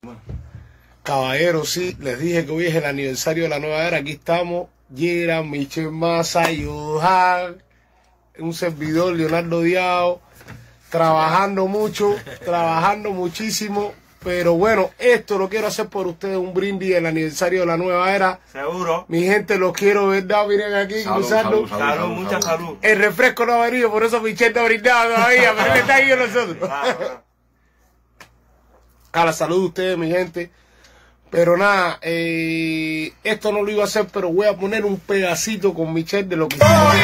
Caballeros, sí, les dije que hoy es el aniversario de la nueva era. Aquí estamos, Yera, Michelle Massa, Johan, un servidor, Leonardo Diao, trabajando mucho, trabajando muchísimo. Pero bueno, esto lo quiero hacer por ustedes, un brindis del aniversario de la nueva era. Seguro. Mi gente, los quiero, ¿verdad? Miren aquí, cruzando. Salud, mucha salud. El refresco no ha venido, por eso Michelle no ha brindado todavía, pero él está ahí con nosotros. A la salud de ustedes, mi gente. Pero nada, esto no lo iba a hacer, pero voy a poner un pedacito con Michelle de lo que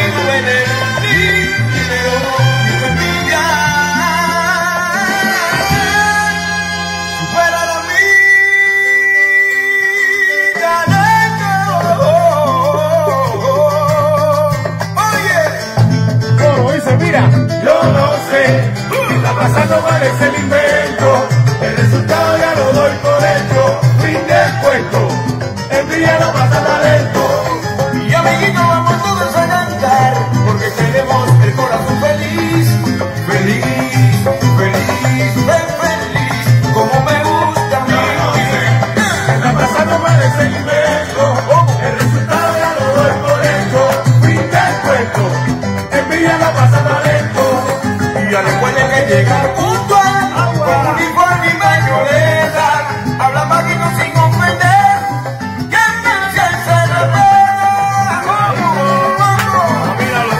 mira, yo no sé, está pasando parece el invento, el resultado ya lo doy por hecho, fin del cuento, envidia no pasa talento, y amiguito vamos todos a cantar, porque tenemos el corazón feliz, feliz, feliz, feliz, como me gusta a mí. Yo no sé, está pasando parece el invento, el resultado ya lo doy por hecho, fin del cuento. Envidia no pasa talento. Y ya recuerden que llegar puntual con uniforme y mayonesa. Habla máquina sin ofender. Que me se revela. Míralo,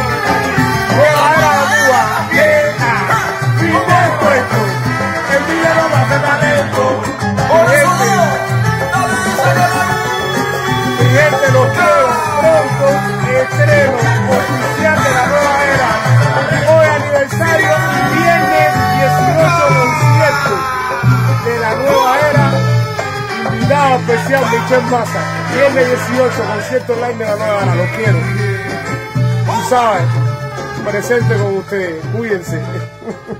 fin del cuento. Envidia no pasa talento. Por eso, mi gente, los quiero pronto. Estreno oficial de la nueva era. Hoy aniversario, viernes 18 concierto de la nueva era. Invitado especial Michelle Massa. Viernes 18 concierto online de la nueva era. Los quiero. Tú sabes, presente con ustedes. Cuídense.